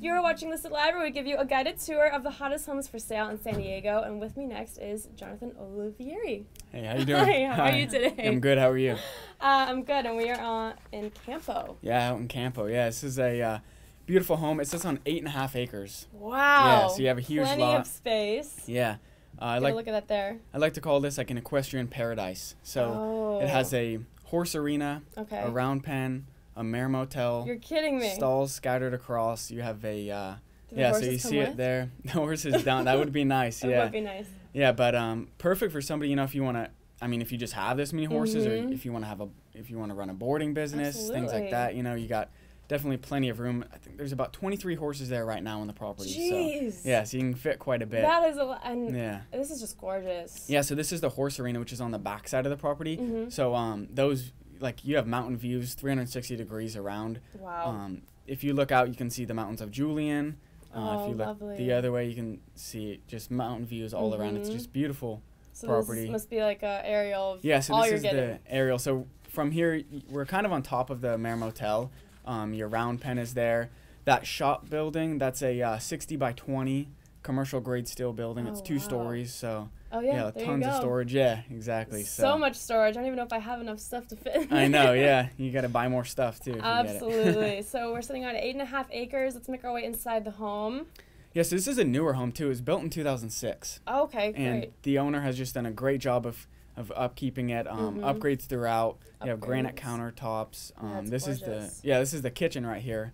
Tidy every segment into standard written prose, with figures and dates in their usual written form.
You're watching Listed Live, where we give you a guided tour of the hottest homes for sale in San Diego. And with me next is Jonathan Olivieri. Hey, how you doing? Hi, how are you today? I'm good. How are you? I'm good, and we are in Campo. Yeah, out in Campo. Yeah, this is a beautiful home. It sits on 8.5 acres. Wow. Yeah, so you have a huge Plenty lot. of space. Yeah. Get a look at that there. I like to call this like an equestrian paradise. So it has a horse arena, a round pen, a mare motel. You're kidding me. Stalls scattered across. You have a yeah, so you see it there. The horse is down. That would be nice. That Yeah. would be nice. Yeah, but perfect for somebody, if you want to. I mean, if you just have this many horses, or if you want to run a boarding business, things like that. You got definitely plenty of room. I think there's about 23 horses there right now on the property. Jeez. So yeah, so you can fit quite a bit. That is a lot. And yeah. This is just gorgeous. Yeah, so this is the horse arena, which is on the back side of the property. So those, like, you have mountain views 360 degrees around. Wow. If you look out, you can see the mountains of Julian. If you look lovely. the other way, you can see just mountain views all around. It's just beautiful property. This must be like an aerial of yeah, so all this you're is getting. the aerial. So from here, we're kind of on top of the Mare Motel. Your round pen is there. That shop building, that's a 60 by 20 commercial grade steel building. It's 2 stories, so there tons you of go. storage. Yeah, exactly. So much storage. I don't even know if I have enough stuff to fit. I know. Yeah, you got to buy more stuff too. If Absolutely. So we're sitting on 8.5 acres. Let's make our way inside the home. Yes, this is a newer home too. It was built in 2006. Okay, great. And the owner has just done a great job of upkeeping it. Upgrades throughout. You have granite countertops. This is the kitchen right here.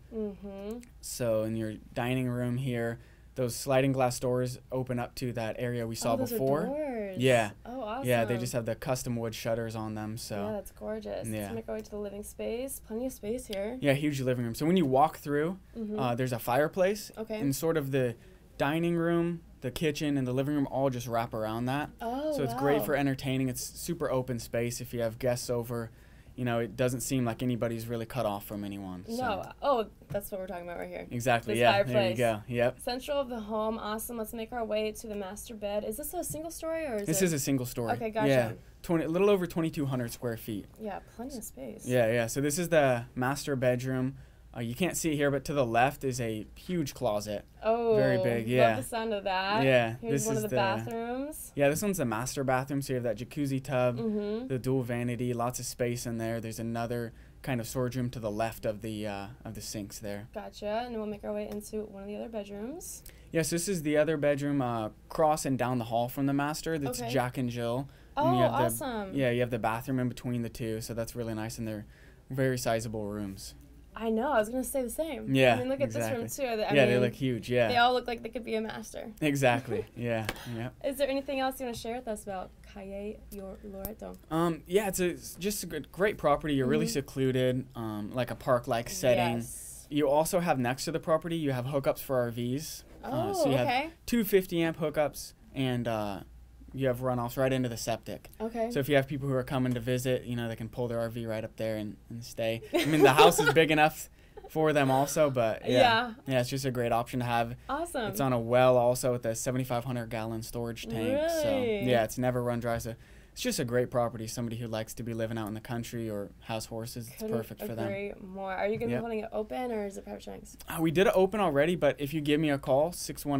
So in your dining room here, those sliding glass doors open up to that area we saw before. Are doors. Yeah. Oh, awesome. Yeah, they just have the custom wood shutters on them. So yeah, that's gorgeous. Yeah. Let's make our way to the living space. Plenty of space here. Yeah, huge living room. So when you walk through, there's a fireplace. Okay. And sort of the dining room, the kitchen, and the living room all just wrap around that. Oh, so it's great for entertaining. It's super open space if you have guests over. It doesn't seem like anybody's really cut off from anyone. So. No. Oh, that's what we're talking about right here. Exactly. This yeah. fireplace. There you go. Yep. Central of the home. Awesome. Let's make our way to the master bed. Is this a single story or is This is a single story. Okay, gotcha. Yeah. A little over 2,200 square feet. Yeah, plenty of space. Yeah. So this is the master bedroom. You can't see it here, but to the left is a huge closet. Oh, very big. Yeah. Love the sound of that. Yeah. Here's one of the bathrooms. Yeah, this one's the master bathroom. So you have that jacuzzi tub, the dual vanity, lots of space in there. There's another kind of storage room to the left of the sinks there. Gotcha. And we'll make our way into one of the other bedrooms. Yes, this is the other bedroom, crossing down the hall from the master. That's Jack and Jill. Oh, and you have awesome. You have the bathroom in between the two, so that's really nice, and they're very sizable rooms. I know. I was going to say the same. Yeah, I mean, look at this room, too. They look huge, yeah. They all look like they could be a master. Exactly, yeah. Is there anything else you want to share with us about Calle Loreto? Yeah, it's just a great property. You're really secluded, like a park-like setting. Yes. You also have next to the property, you have hookups for RVs. So you have 2 50-amp hookups, and you have runoffs right into the septic. Okay. So if you have people who are coming to visit, they can pull their RV right up there and stay. I mean, the house is big enough for them also, but yeah, it's just a great option to have. Awesome. It's on a well also with a 7,500-gallon storage tank. Really? So yeah, it's never run dry. So it's just a great property. Somebody who likes to be living out in the country or has horses, it's perfect for them. Agree more. Are you going to be holding it open or is it private showings? We did it open already, but if you give me a call,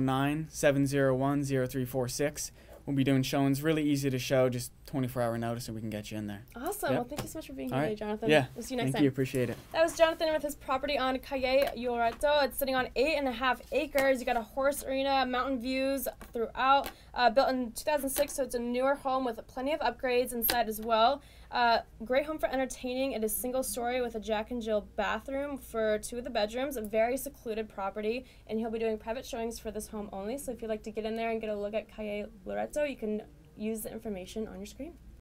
619-701-0346. We'll be doing showings. Really easy to show, just 24-hour notice, and we can get you in there. Awesome. Well, thank you so much for being here today, Jonathan. Yeah. We'll see you next time. Thank you. Appreciate it. That was Jonathan with his property on Calle Loreto. It's sitting on 8.5 acres. You got a horse arena, mountain views throughout. Built in 2006, so it's a newer home with plenty of upgrades inside as well. Great home for entertaining. It is single story with a Jack and Jill bathroom for 2 of the bedrooms. A very secluded property, and he'll be doing private showings for this home only. So if you'd like to get in there and get a look at Calle Loreto, you can use the information on your screen.